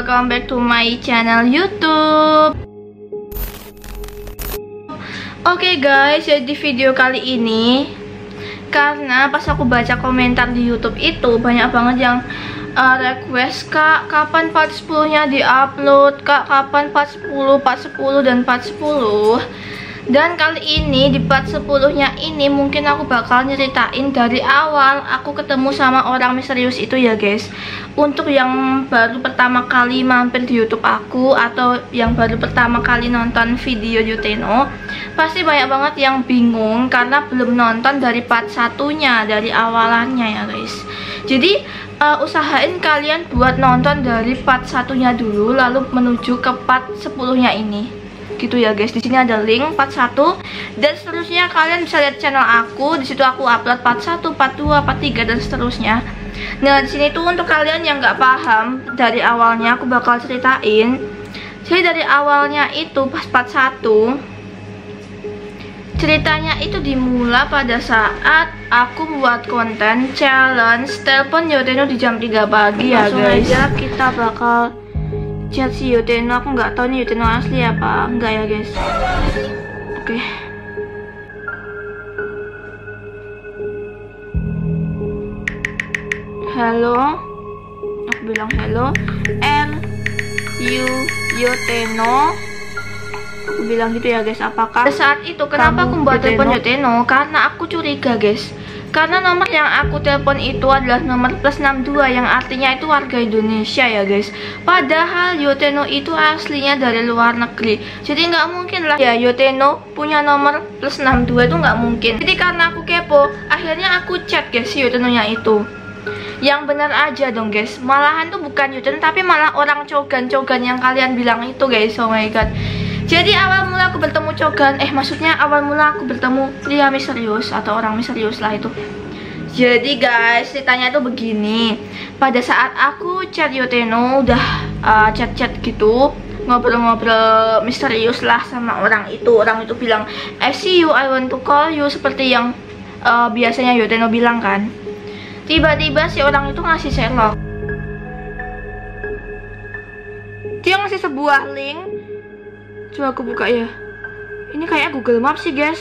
welcome back to my channel YouTube. Oke guys, jadi video kali ini karena pas aku baca komentar di YouTube itu banyak banget yang request, Kak, kapan part 10-nya di-upload? Kak, kapan part 10, part 10 dan part 10? Dan kali ini di part 10-nya ini mungkin aku bakal nyeritain dari awal aku ketemu sama orang misterius itu ya guys. Untuk yang baru pertama kali mampir di YouTube aku atau yang baru pertama kali nonton video Yuteno, pasti banyak banget yang bingung karena belum nonton dari part 1-nya, dari awalannya ya guys. Jadi usahain kalian buat nonton dari part 1-nya dulu lalu menuju ke part 10-nya ini. Gitu ya guys. Di sini ada link part 1 dan seterusnya kalian bisa lihat channel aku. Di situ aku upload part 1, part 2, part 3 dan seterusnya. Nah, di sini tuh untuk kalian yang nggak paham dari awalnya aku bakal ceritain. Jadi dari awalnya itu pas part 1 ceritanya itu dimulai pada saat aku buat konten challenge telepon Yuteno di jam 3 pagi ya guys. Langsung aja kita bakal chat si Yuteno. Aku nggak tahu nih Yuteno asli apa enggak ya guys. Oke. Halo. Aku bilang hello. Yuteno. Aku bilang gitu ya guys. Apakah saat itu kenapa aku buat telepon Yuteno? Karena aku curiga guys. Karena nomor yang aku telepon itu adalah nomor +62 yang artinya itu warga Indonesia ya guys. Padahal Yuteno itu aslinya dari luar negeri. Jadi nggak mungkin lah ya Yuteno punya nomor +62 itu nggak mungkin. Jadi karena aku kepo, akhirnya aku chat guys si Yuteno-nya itu. Yang benar aja dong guys. Malahan tuh bukan Yuteno tapi malah orang cogan-cogan yang kalian bilang itu guys. Oh my god. Jadi awal mula aku bertemu cogan, maksudnya awal mula aku bertemu pria misterius atau orang misterius lah itu. Jadi guys, ceritanya tuh begini. Pada saat aku chat Yuteno, udah chat-chat gitu, ngobrol-ngobrol misterius lah sama orang itu. Orang itu bilang, I see you, I want to call you, seperti yang biasanya Yuteno bilang kan. Tiba-tiba si orang itu ngasih Sherlock. Dia ngasih sebuah link. Coba aku buka ya. Ini kayak Google Maps sih guys.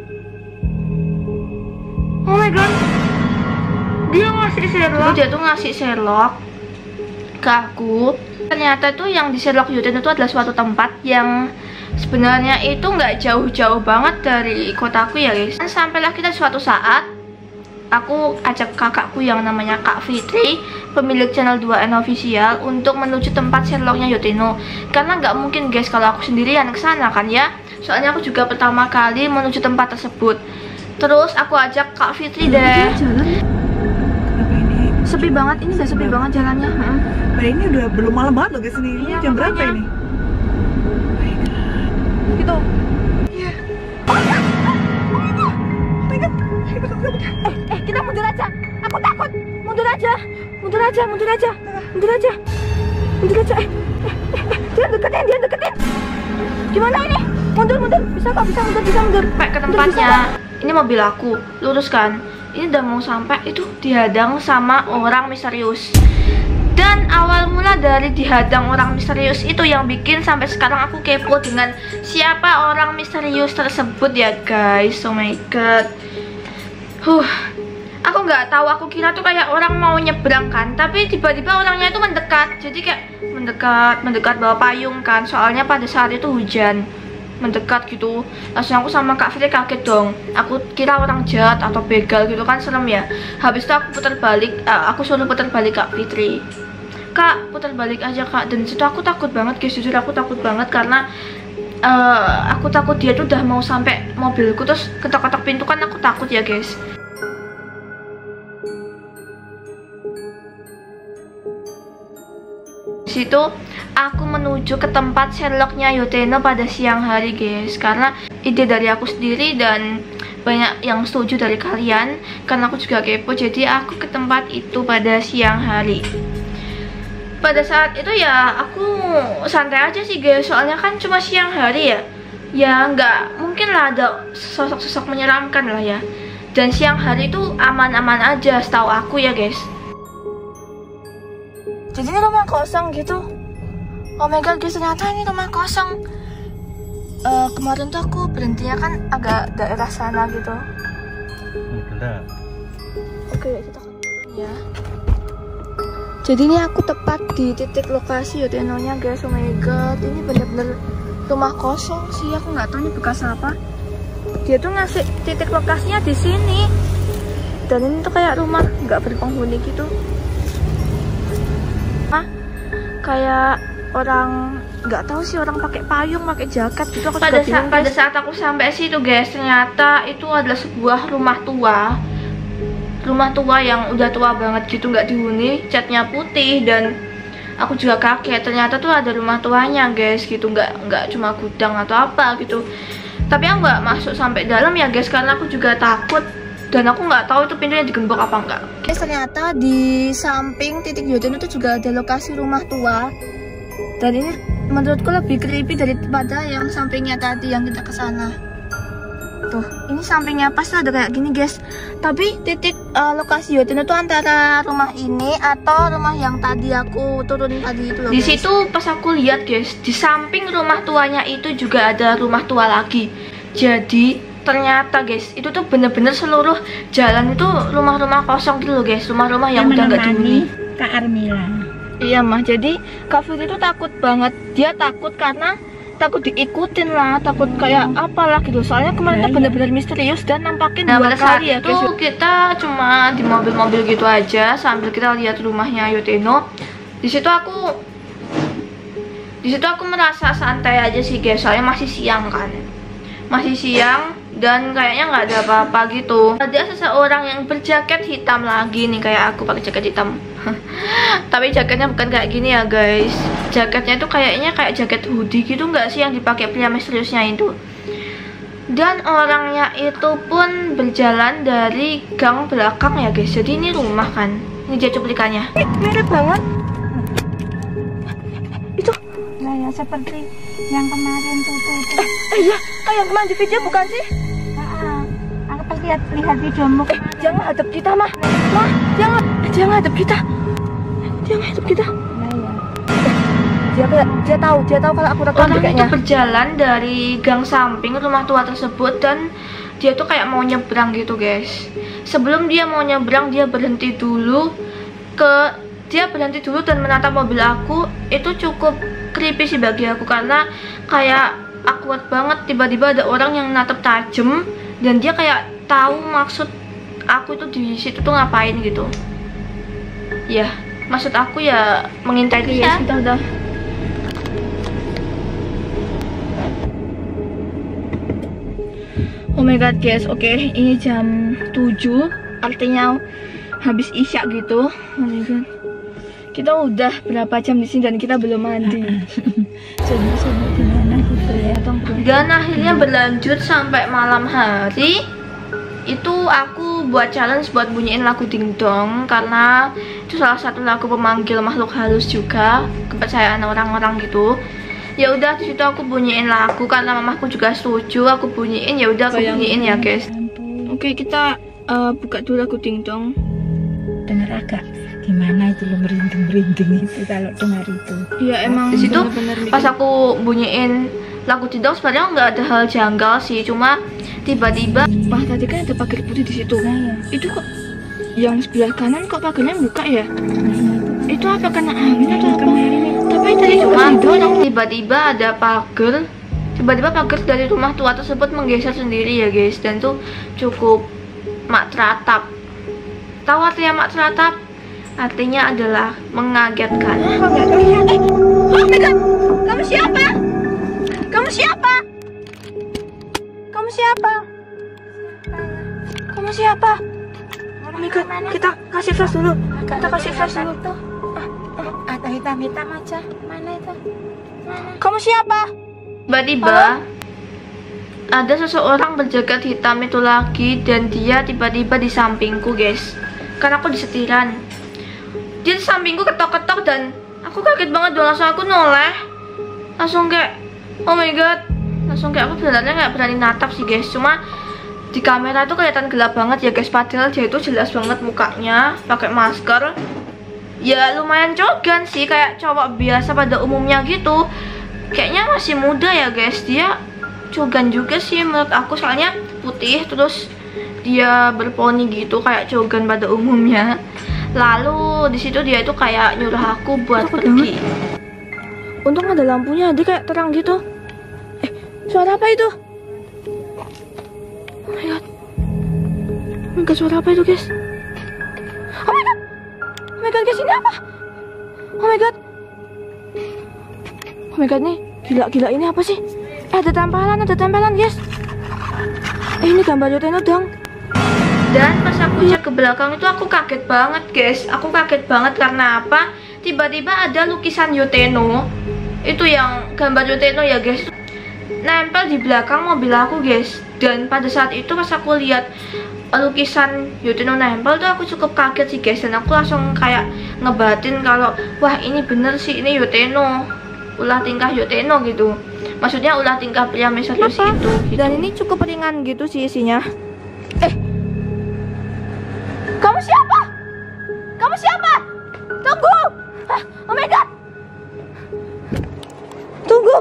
Oh my god. Dia ngasih Sherlock. Dia tuh ngasih Sherlock ke aku. Ternyata tuh yang di Sherlock Yuteno itu adalah suatu tempat yang sebenarnya itu nggak jauh-jauh banget dari kotaku ya guys. Dan sampailah kita suatu saat aku ajak kakakku yang namanya Kak Fitri, pemilik channel 2N Official, untuk menuju tempat Sherlocknya Yuteno. Karena nggak mungkin guys kalau aku sendirian kesana kan ya. Soalnya aku juga pertama kali menuju tempat tersebut. Terus aku ajak Kak Fitri deh. Jalan ya? Kenapa ini? Sepi banget, ini udah sepi banget jalannya. Nah ini udah belum malam banget loh guys ini. Iya, Jam berapa makanya. ini? Gitu. Iya. Kita mundur aja. Aku takut. Mundur aja. Mundur aja, mundur aja. Mundur aja. Mundur aja. Dia deketin. Gimana ini? Mundur. Bisa kok, bisa mundur. Sampai ke tempatnya. Ini mobil aku. Lurus kan. Ini udah mau sampai itu dihadang sama orang misterius. Dan awal mula dari dihadang orang misterius itu yang bikin sampai sekarang aku kepo dengan siapa orang misterius tersebut ya guys. Oh my god. Aku nggak tahu, aku kira tuh kayak orang mau nyebrang kan, tapi tiba-tiba orangnya itu mendekat. Jadi kayak mendekat bawa payung kan, soalnya pada saat itu hujan. Mendekat gitu, langsung aku sama Kak Fitri kaget dong. Aku kira orang jahat atau begal gitu kan, serem ya. Habis itu aku putar balik, aku suruh putar balik Kak Fitri. Kak, putar balik aja Kak. Dan situ aku takut banget guys, jujur aku takut banget karena aku takut dia tuh udah mau sampai mobilku terus ketok-ketok pintu kan, aku takut ya guys. Situ aku menuju ke tempat Sherlocknya Yuteno pada siang hari guys, karena ide dari aku sendiri dan banyak yang setuju dari kalian karena aku juga kepo. Jadi aku ke tempat itu pada siang hari. Pada saat itu ya aku santai aja sih guys, soalnya kan cuma siang hari ya. Ya nggak mungkin lah ada sosok-sosok menyeramkan lah ya. Dan siang hari itu aman-aman aja setahu aku ya guys. Jadi ini rumah kosong gitu. Oh my god guys, ternyata ini rumah kosong. Kemarin tuh aku berhentinya kan agak daerah sana gitu. Udah. Oke, kita akan turun ya. Jadi ini aku tepat di titik lokasi Yotenonya guys. Oh my god, ini bener-bener rumah kosong sih. Aku nggak tahu ini bekas apa. Dia tuh ngasih titik lokasinya di sini. Dan ini tuh kayak rumah nggak berpenghuni gitu. Kayak orang nggak tahu sih, orang pakai payung, pakai jaket gitu. Aku pada saat aku sampai situ guys, ternyata itu adalah sebuah rumah tua yang udah tua banget gitu, nggak dihuni, catnya putih. Dan aku juga kaget, ternyata tuh ada rumah tuanya guys gitu, nggak cuma gudang atau apa gitu. Tapi aku nggak masuk sampai dalam ya guys, karena aku juga takut. Dan aku nggak tahu itu pintunya digembok apa enggak. Guys, ternyata di samping titik Yotono itu juga ada lokasi rumah tua. Dan ini menurutku lebih creepy daripada yang sampingnya tadi yang kita kesana. Tuh, ini sampingnya pas ada kayak gini guys. Tapi titik lokasi Yotono itu antara rumah ini atau rumah yang tadi aku turun tadi itu loh. Di situ pas aku lihat guys, di samping rumah tuanya itu juga ada rumah tua lagi. Jadi ternyata guys, itu tuh bener-bener seluruh jalan itu rumah-rumah kosong gitu loh guys, rumah-rumah yang udah nggak dihuni. Kak Armila. Iya mah, jadi Kak Firly tuh takut banget. Dia takut karena takut diikutin lah, takut kayak apalah gitu. Soalnya kemarin tuh bener-bener misterius dan nampakin dua kali ya guys. Itu kita cuma di mobil-mobil gitu aja sambil kita lihat rumahnya Yoteno. Di situ aku merasa santai aja sih guys, soalnya masih siang kan. Masih siang dan kayaknya nggak ada apa-apa gitu. Ada seseorang yang berjaket hitam lagi nih, kayak aku pakai jaket hitam. Tapi jaketnya bukan kayak gini ya guys. Jaketnya itu kayaknya kayak jaket hoodie gitu, nggak sih yang dipakai pria misteriusnya itu. Dan orangnya itu pun berjalan dari gang belakang ya guys. Jadi ini rumah kan, ini dia cuplikannya. Mirip banget. Itu Nah ya seperti yang kemarin tuh. Iya, kayak yang kemarin di video bukan sih? Aku pas lihat videomu. Jangan hadap kita mah. Mah, jangan hadap kita. Jangan hadap kita. Dia tahu kalau aku rekam. Orang itu berjalan dari gang samping rumah tua tersebut dan dia tuh kayak mau nyebrang gitu guys. Sebelum dia mau nyebrang, dia berhenti dulu dan menatap mobil aku. Itu cukup creepy sih bagi aku karena kayak awkward banget. Tiba-tiba ada orang yang natap tajam dan dia kayak tahu maksud aku itu di situ tuh ngapain gitu. Ya, maksud aku ya mengintai dia. Udah. Oh my god guys, oke, ini jam 7, artinya habis isya gitu. Oh my god, kita udah berapa jam di sini dan kita belum mandi. Coba gimana gitu ya. Dan akhirnya berlanjut sampai malam hari. Itu aku buat challenge buat bunyiin lagu dingdong karena itu salah satu lagu pemanggil makhluk halus juga, kepercayaan orang-orang gitu. Ya udah, di situ aku bunyiin lagu karena mamaku juga setuju aku bunyiin. Ya udah aku bunyiin ya guys. Oke, kita buka dulu lagu dingdong. Dengar agak gimana itu lo merinding itu kalau dengar itu. Iya emang. Di situ pas aku bunyiin lagu dingdong sebenarnya nggak ada hal janggal sih, cuma tiba-tiba wah tadi kan ada pagar putih di situ. Itu kok yang sebelah kanan kok pagarnya buka ya? Itu apa kena angin atau apa? Tapi tadi cuma tiba-tiba ada pagar. Tiba-tiba pagar dari rumah tua tersebut menggeser sendiri ya guys, dan tuh cukup makteratap. Tahu artinya makteratap? Artinya adalah mengagetkan. Oh my god, kamu siapa? Kamu siapa? Kamu siapa? Kamu siapa? Oh my god, kita kasih flash dulu. Kita kasih flash dulu. Ada hitam-hitam aja. Mana itu? Mana? Kamu siapa? Tiba-tiba ada seseorang berjaket hitam itu lagi dan dia tiba-tiba di sampingku guys. Karena aku disetiran. Dia di sampingku ketok-ketok dan aku kaget banget dong, langsung aku noleh. Langsung kayak oh my god. Langsung kayak aku sebenarnya nggak berani natap sih guys. Cuma di kamera tuh kelihatan gelap banget ya guys. Padahal dia itu jelas banget mukanya pakai masker. ya lumayan cogan sih, kayak cowok biasa pada umumnya gitu. Kayaknya masih muda ya guys, dia cogan juga sih menurut aku, soalnya putih terus dia berponi gitu kayak cogan pada umumnya. Lalu di situ dia itu kayak nyuruh aku buat pergi. Untung ada lampunya, dia kayak terang gitu. Suara apa itu? Oh my god. Oh my god, suara apa itu guys? Oh my god. Oh my god guys, ini apa? Oh my god. Oh my god nih, gila ini apa sih? Ada tempelan guys. Ini gambar Yuteno dong. Dan pas aku cek ke belakang itu aku kaget banget guys. Aku kaget banget karena apa? Tiba-tiba ada lukisan Yuteno. Itu yang gambar Yuteno ya guys, nempel di belakang mobil aku guys. Dan pada saat itu pas aku lihat lukisan Yuteno nempel tuh aku cukup kaget sih guys. Dan aku langsung kayak ngebatin kalau wah ini bener sih, ini Yuteno, ulah tingkah Yuteno gitu. Maksudnya ulah tingkah pria misterius itu gitu. Dan ini cukup ringan gitu sih isinya. Kamu siapa? Kamu siapa? Tunggu. Oh my god. Tunggu.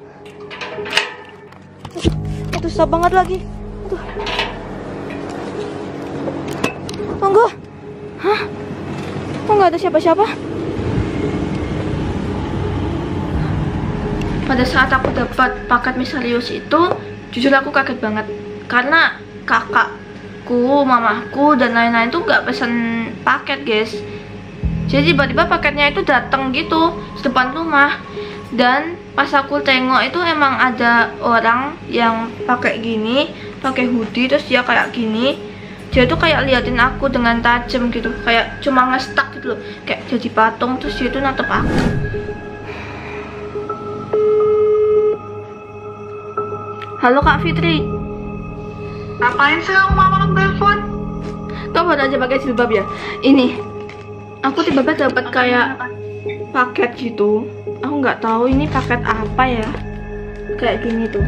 Aduh, susah banget lagi. Aduh. Tunggu. Hah? Kok nggak ada siapa-siapa? Pada saat aku dapat paket misterius itu, jujur aku kaget banget. Karena kakakku, mamaku, dan lain-lain tuh nggak pesen paket guys. Jadi tiba-tiba paketnya itu datang gitu di depan rumah. Dan pas aku tengok itu emang ada orang yang pakai gini, pakai hoodie, terus dia kayak gini. Dia tuh kayak liatin aku dengan tajam gitu, kayak cuma ngestak gitu loh, kayak jadi patung. Terus dia tuh natep aku. Halo Kak Fitri. Ngapain sih kamu malam telepon? Kamu baru aja pakai jilbab ya? Ini aku tiba-tiba dapat kayak paket gitu. Aku nggak tahu ini paket apa ya. Kayak gini tuh.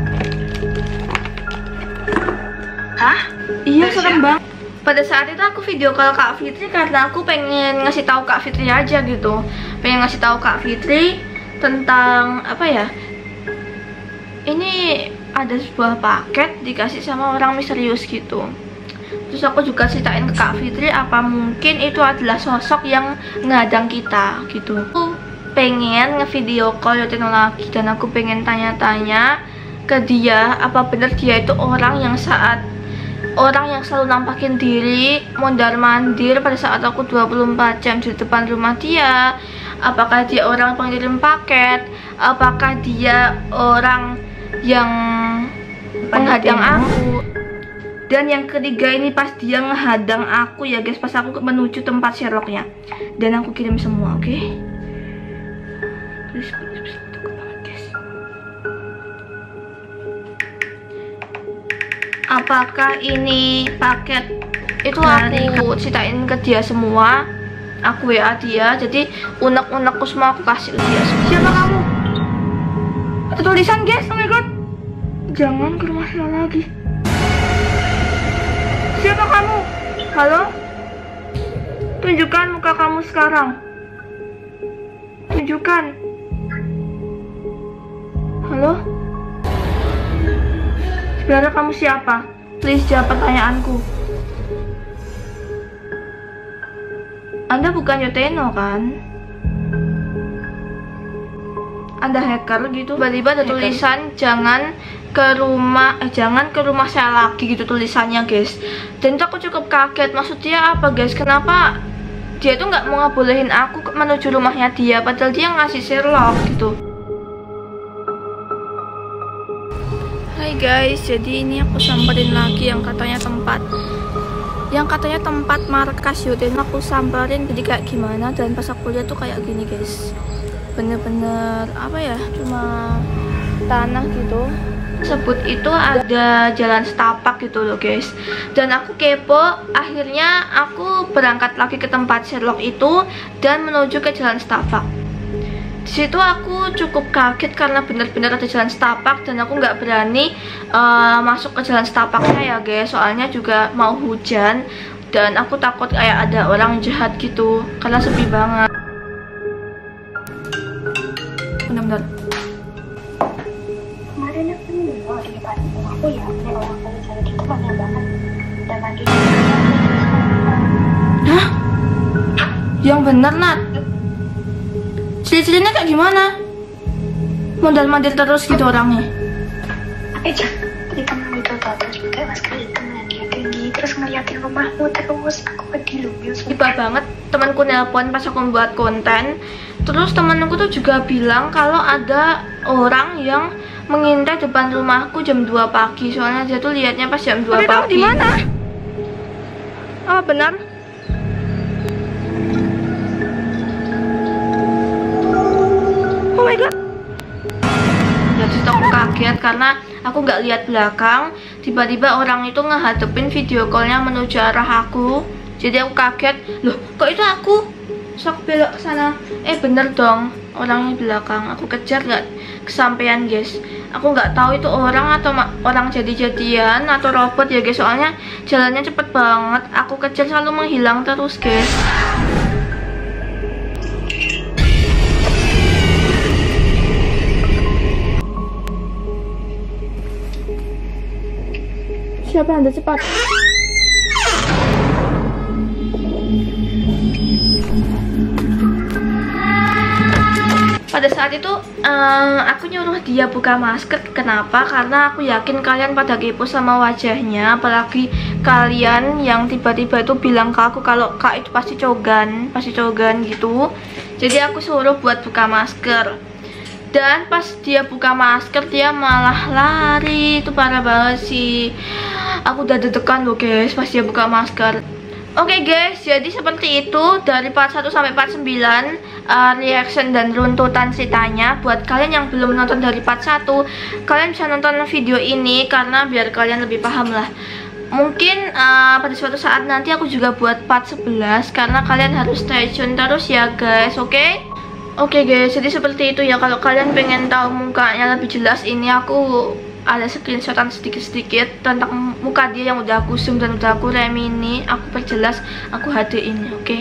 Hah? Iya, serem banget. Pada saat itu aku video call Kak Fitri karena aku pengen ngasih tahu Kak Fitri aja gitu. Pengen ngasih tahu Kak Fitri tentang apa ya? Ini ada sebuah paket dikasih sama orang misterius gitu. Terus aku juga ceritain ke Kak Fitri apa mungkin itu adalah sosok yang ngadang kita gitu. Aku pengen ngevideo call Yuteno lagi dan aku pengen tanya-tanya ke dia apa bener dia itu orang yang selalu nampakin diri mondar-mandir pada saat aku 24 jam di depan rumah dia. Apakah dia orang pengirim paket? Apakah dia orang yang menghadang aku? Dan yang ketiga ini pas dia ngehadang aku ya guys, pas aku menuju tempat Sherlocknya. Dan aku kirim semua, oke? Please, takut banget guys. Apakah ini paket? Itu aku ceritain ke dia semua. Aku WA dia, jadi unek-unekku semua aku kasih ke dia. Siapa kamu? Ada tulisan guys, oh my god. Jangan ke rumah saya lagi. Siapa kamu? Halo? Tunjukkan muka kamu sekarang. Tunjukkan. Halo? Sebenarnya kamu siapa? Please jawab pertanyaanku. Anda bukan Yuteno kan? Anda hacker gitu. Tiba-tiba ada tulisan jangan ke rumah saya lagi gitu tulisannya guys. Dan itu aku cukup kaget. Maksudnya apa guys? Kenapa dia tuh nggak mau ngebolehin aku menuju rumahnya dia padahal dia ngasih Sherlock gitu. Hai guys, jadi ini aku samperin lagi yang katanya tempat markas Yuteno. Aku samperin jadi kayak gimana, dan pas aku lihat tuh kayak gini guys. Bener-bener apa ya, cuma tanah gitu. Sebut itu ada jalan setapak gitu loh guys. Dan aku kepo, akhirnya aku berangkat lagi ke tempat Sherlock itu dan menuju ke jalan setapak. Di situ aku cukup kaget karena benar-benar ada jalan setapak dan aku nggak berani masuk ke jalan setapaknya ya guys, soalnya juga mau hujan dan aku takut kayak ada orang jahat gitu karena sepi banget. benar-benar. Kemarin aku nunggu di depan rumahku ya, ada orang cari gitu banyak banget. Dan lagi Hah? Yang bener, Nat. Ciri-cirinya kayak gimana? Mondar-mandir terus gitu orangnya. aja di temen itu tau, terus pakai masker hitam yang dia tinggi, terus ngeliatin rumahmu terus. Aku pedih loh, Tiba banget temanku nelpon pas aku membuat konten. Terus temanku tuh juga bilang kalau ada orang yang mengintai depan rumahku jam 2 pagi. Soalnya dia tuh liatnya pas jam 2 pagi. Di mana? Oh, benar. Oh my god. Jadi aku kaget karena aku nggak lihat belakang. Tiba-tiba orang itu ngehadepin video callnya menuju arah aku. Jadi aku kaget, loh kok itu aku? Terus aku belok ke sana. Bener dong, orangnya di belakang. Aku kejar nggak kesampean guys. Aku nggak tahu itu orang atau orang jadi-jadian atau robot ya guys. Soalnya jalannya cepet banget. Aku kejar selalu menghilang terus guys. Siapa Anda cepat? Pada saat itu aku nyuruh dia buka masker. Kenapa? Karena aku yakin kalian pada kepo sama wajahnya. Apalagi kalian yang tiba-tiba itu bilang ke aku kalau kak itu pasti cogan gitu. Jadi aku suruh buat buka masker. Dan pas dia buka masker dia malah lari. Itu parah banget sih. Aku udah deg-degan loh guys pas dia buka masker. Oke guys, jadi seperti itu dari part 1 sampai part 9 reaction dan runtutan ceritanya. Buat kalian yang belum nonton dari part 1, kalian bisa nonton video ini karena biar kalian lebih paham lah. Mungkin pada suatu saat nanti aku juga buat part 11 karena kalian harus stay tune terus ya guys, oke? Oke guys, jadi seperti itu ya. Kalau kalian pengen tahu mukanya lebih jelas, ini aku ada screenshotan sedikit-sedikit tentang muka dia yang udah aku zoom dan udah aku remini. Aku perjelas, aku HD ini, oke?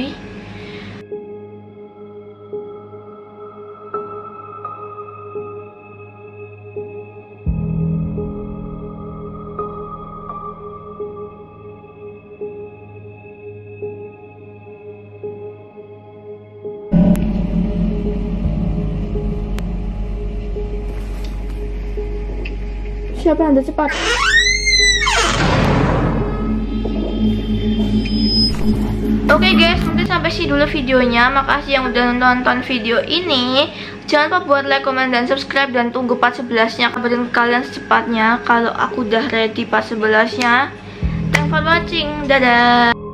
Siapa Anda cepat? Oke guys, mungkin sampai sini dulu videonya. Makasih yang udah nonton video ini. Jangan lupa buat like, comment, dan subscribe. Dan tunggu part 11-nya. Kabarin kalian secepatnya kalau aku udah ready part 11-nya. Thanks for watching. Dadah.